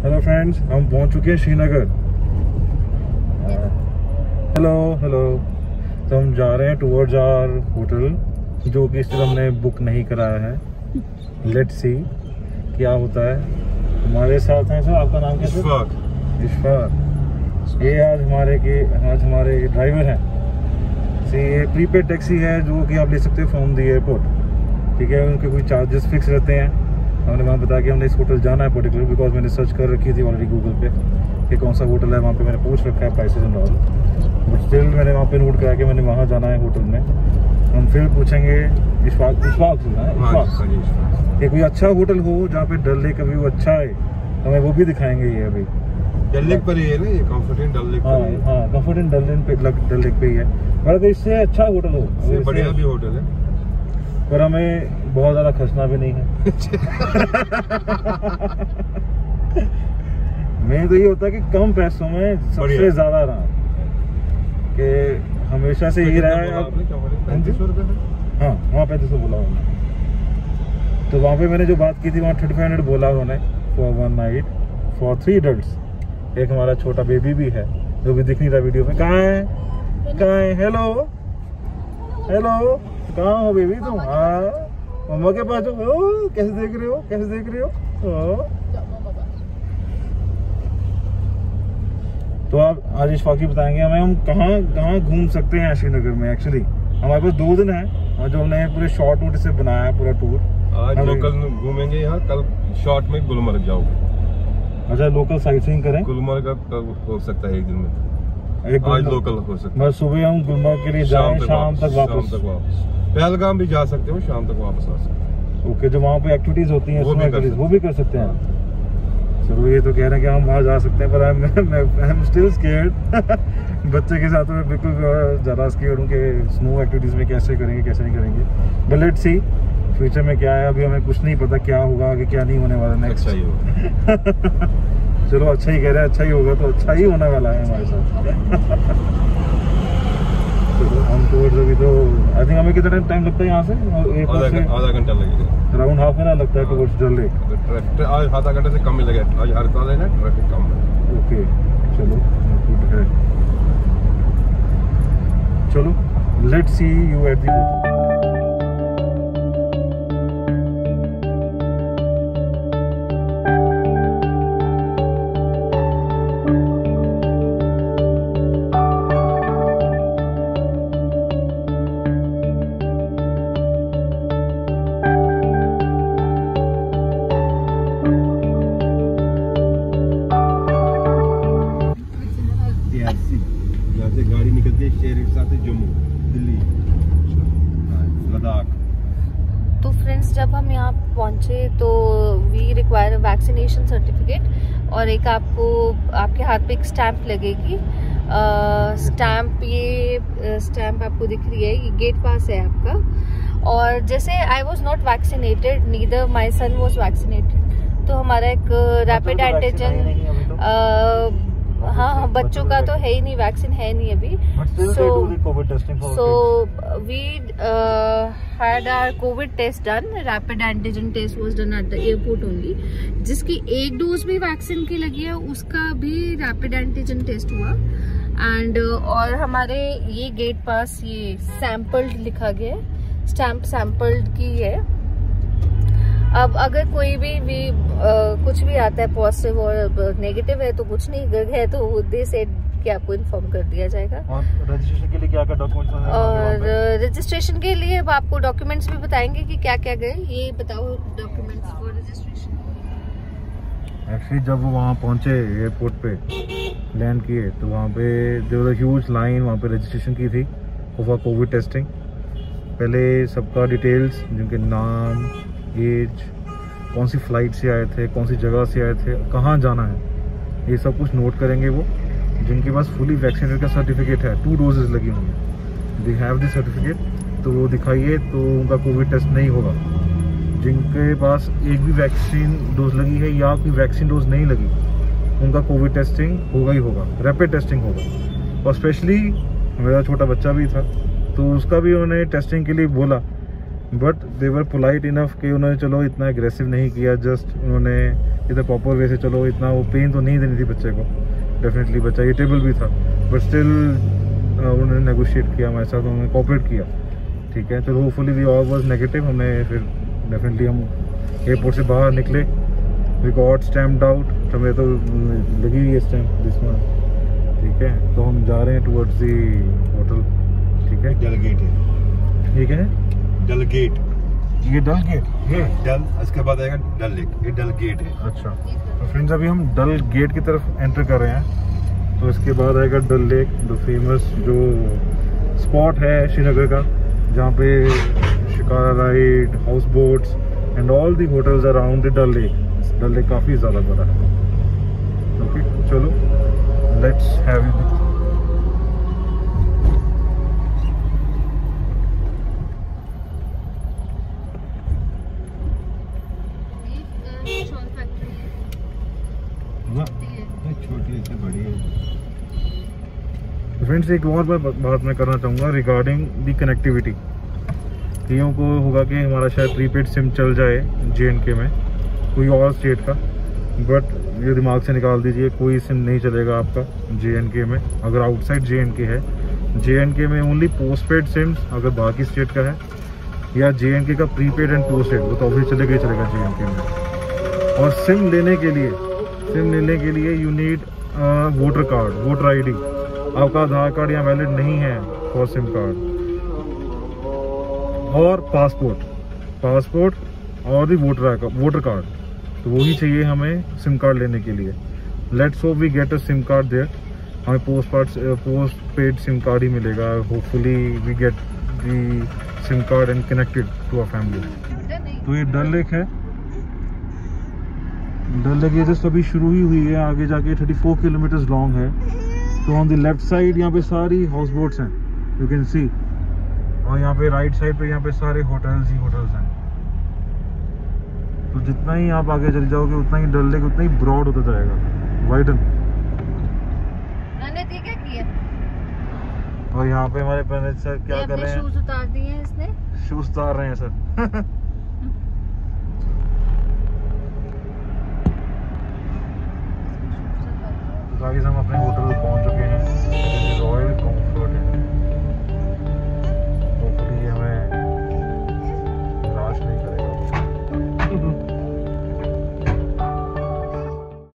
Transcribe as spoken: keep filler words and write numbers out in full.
Hello friends, हम पहुंच चुके हैं श्रीनगर। हेलो हेलो तो हम जा रहे हैं टुवर्ड्स आवर होटल, जो कि इससे हमने बुक नहीं कराया है। लेट्स सी क्या होता है। हमारे साथ हैं सर, आपका नाम क्या है? इशफाक। इशफाक ये आज हमारे के आज हमारे ड्राइवर हैं। सी ये प्रीपेड टैक्सी है जो कि आप ले सकते हो फ्रॉम द एयरपोर्ट। ठीक है, उनके कोई चार्जेस फिक्स रहते हैं। हमने वहाँ बताया कि हमने इस होटल जाना है पर्टिकुलर, बिकॉज मैंने सर्च कर रखी थी ऑलरेडी गूगल पे कि कौन सा होटल है। वहाँ पे मैंने पूछ रखा है prices and all, but still मैंने वहाँ पे नोट करा कि मैंने वहाँ जाना है होटल में। हम फिर पूछेंगे इशफाक इशफाक से ना इशफाक कि कोई अच्छा होटल हो जहाँ पे डल लेक का व्यू अच्छा है, हमें वो भी दिखाएंगे। ये अभी डल लेक पर ही है ना, ये कंफर्ट इन डल लेक पर। हाँ हाँ कंफर्ट इन डल लेक पे डल लेक पे ही है, पर अगर इससे अच्छा होटल हो, इससे बढ़िया भी होटल है, पर हमें बहुत ज़्यादा खर्चना भी नहीं है। मेन तो ये होता है कि कम पैसों में सबसे ज़्यादा आराम, कि हमेशा से यही रहा है। पैंतीस सौ रुपये हाँ वहाँ पैंतीस सौ बोला उन्होंने, तो वहाँ पे मैंने जो बात की थी वहाँ थर्टी फाइव हंड्रेड बोला उन्होंने for one night for three adults. एक हमारा छोटा बेबी भी है जो भी दिख नहीं रहा वीडियो में। कहाँ है कहाँ है? हेलो हेलो कहाँ हो बेबी तुम? हाँ मम्मा के पास हो। कैसे देख रहे हो कैसे देख रहे हो? ओ? तो आप आज इशफाकी बताएंगे हमें हम कहाँ कहाँ घूम सकते हैं श्रीनगर में। एक्चुअली हमारे पास दो दिन है जो हमने पूरे शॉर्ट रूट से बनाया है पूरा टूर। आज लोकल घूमेंगे यहाँ, कल शॉर्ट में गुलमर्ग जाओगे। अच्छा लोकल साइट सीइंग करें। गुलमर्ग का हो सकता है एक दिन में, एक आज लोकल हो सकता है। बस सुबह हम गुलमर्ग के लिए जाएं, शाम तक वापस शाम तक वापस पहलगाम भी जा सकते हो, शाम तक वापस आ सकते हो। ओके, जो वहाँ पे एक्टिविटीज होती हैं वो भी कर वो भी कर सकते हैं। चलो ये तो कह रहे हैं कि हम वहाँ जा सकते हैं, पर आई एम स्टिल स्केयर्ड। बच्चे के साथ मैं बिल्कुल ज़्यादा स्केयर्ड हूँ कि स्नो एक्टिविटीज़ में कैसे करेंगे कैसे नहीं करेंगे। बट लेट्स सी फ्यूचर में क्या है, अभी हमें कुछ नहीं पता क्या होगा आगे क्या नहीं होने वाला नेक्स्ट। अच्छा ही होगा। चलो अच्छा ही कह रहे हैं, अच्छा ही होगा तो अच्छा ही होने वाला है हमारे साथ। चलो हम तो अभी तो आई थिंक हमें कितना टाइम लगता है यहाँ से? आधा घंटा लगेगा, अराउंड हाफ एन आवर लगता है टुवर्ड्स डल लेक। आज आधा घंटे से कम ही लगेगा, आज हड़ताल है ना, ट्रैफिक कम है। ओके चलो गुड है। चलो let's see you at the गाड़ी निकलती है शहर के साथ जम्मू दिल्ली लद्दाख। तो फ्रेंड्स जब हम यहाँ पहुँचे तो we require a vaccination certificate, और एक आपको आपके हाथ पे एक स्टैंप लगेगी। स्टैंप ये स्टैंप आपको दिख रही है, ये गेट पास है आपका। और जैसे I was not vaccinated, neither my son was vaccinated, तो हमारा एक रैपिड एंटीजन हाँ बच्चों का तो है ही नहीं, वैक्सीन है नहीं अभी। So so we had our covid test done, rapid antigen test was done at the airport only. जिसकी एक डोज भी वैक्सीन की लगी है उसका भी रैपिड एंटीजन टेस्ट हुआ। एंड uh, और हमारे ये गेट पास ये सैंपल्ड लिखा गया है, स्टैंप सैंपल्ड की है। अब अगर कोई भी, भी आ, कुछ भी आता है पॉजिटिव और नेगेटिव है तो कुछ नहीं है, तो दे सेड कि आपको इन्फॉर्म कर दिया जाएगा। और रजिस्ट्रेशन के लिए क्या क्या डॉक्यूमेंट्स हैं? और रजिस्ट्रेशन के लिए आपको डॉक्यूमेंट्स भी बताएंगे कि क्या क्या गए, ये बताओ डॉक्यूमेंट्स फॉर रजिस्ट्रेशन। एक्चुअली जब वो वहाँ पहुँचे एयरपोर्ट पे लैंड किए तो वहाँ पे there was a huge line वहाँ पे रजिस्ट्रेशन की थी फॉर कोविड टेस्टिंग। पहले सबका डिटेल्स, जिनके नाम, एज, कौन सी फ्लाइट से आए थे, कौन सी जगह से आए थे, कहाँ जाना है, ये सब कुछ नोट करेंगे वो। जिनके पास फुली वैक्सीनेटेड का सर्टिफिकेट है, टू डोजेस लगी होंगी, दे हैव द सर्टिफिकेट, तो वो दिखाइए तो उनका कोविड टेस्ट नहीं होगा। जिनके पास एक भी वैक्सीन डोज लगी है या कोई वैक्सीन डोज नहीं लगी, उनका कोविड टेस्टिंग होगा ही होगा, रैपिड टेस्टिंग होगा। और स्पेशली मेरा छोटा बच्चा भी था तो उसका भी उन्होंने टेस्टिंग के लिए बोला। But they were polite enough कि उन्होंने चलो इतना एग्रेसिव नहीं किया, जस्ट उन्होंने इधर प्रॉपर वे से चलो, इतना वो पेन तो नहीं देनी थी बच्चे को, डेफिनेटली बच्चा इरिटेबल भी था, बट स्टिल उन्होंने नेगोशिएट किया हमारे साथ, उन्होंने कोऑपरेट किया। ठीक है, चलो hopefully the all was negative. हमने फिर डेफिनेटली हम एयरपोर्ट से बाहर निकले, वी गॉट स्टैम्प्ड आउट, हमें तो लगी हुई है स्टैम्प दिस मंथ। ठीक है, तो हम जा रहे हैं टुवर्ड्स दी होटल। ठीक है, डल गेट है, ठीक है, डल गेट, ये डल गेट, ये डल, इसके बाद आएगा डल लेक, ये डल गेट है। अच्छा। तो फ्रेंड्स अभी हम डल गेट की तरफ एंटर कर रहे हैं, तो इसके बाद आएगा डल लेक, द फेमस जो स्पॉट है श्रीनगर का, जहाँ पे shikara ride, house boats and all the hotels around the Dal lake. Dal lake काफ़ी ज़्यादा बड़ा है। ओके, चलो लेट्स हैव इट। छोटी से बड़ी है। फ्रेंड्स एक और बात मैं करना चाहूँगा रिगार्डिंग दी कनेक्टिविटी। कईयों को होगा कि हमारा शायद प्रीपेड सिम चल जाए जे एंड के में, कोई और स्टेट का, बट ये दिमाग से निकाल दीजिए, कोई सिम नहीं चलेगा आपका जे एंड के में अगर आउटसाइड जे एंड के है। जे एंड के में ओनली पोस्ट पेड सिम्स अगर बाकी स्टेट का है, या जे एंड के का प्रीपेड एंड पोस्ट पेड, वो तो ऑब्वियस चलेगा ही चलेगा जे एंड के में। और सिम लेने के लिए सिम लेने के लिए you need voter card, voter I D. आपका आधार कार्ड यहाँ वैलिड नहीं है फॉर सिम कार्ड, और पासपोर्ट पासपोर्ट और भी वोटर वोटर कार्ड, तो वही चाहिए हमें सिम कार्ड लेने के लिए। Let's hope we get a SIM card there, हमें post part postpaid SIM card ही मिलेगा। Hopefully we get the SIM card and connected to our family. तो ये डल लेक है, डल लेक ये जस्ट अभी शुरू ही हुई है, आगे जाके चौंतीस किलोमीटर लॉन्ग है। तो ऑन द लेफ्ट साइड यहाँ पे सारी हाउस बोट्स हैं, यू कैन सी, और यहाँ पे राइट साइड पे यहाँ पे सारे होटल्स ही होटल्स हैं। तो जितना ही आप आगे चले जाओगे उतना ही डल लेक उतना ही ब्रॉड होता जाएगा, वाइडन। ठीक है किया। और यहाँ पे हमारे प्रणीत सर क्या कर रहे हैं, शूज उतार दिए हैं इसने, शूज उतार रहे हैं सर। गाइस हम अपने होटल पहुंच चुके हैं।